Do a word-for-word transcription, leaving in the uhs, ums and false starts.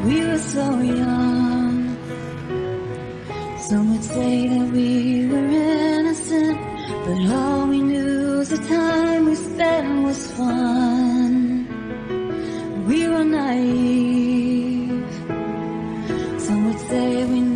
We were so young. Some would say that we were innocent, but all we knew was the time we spent was fun. We were naive. Some would say we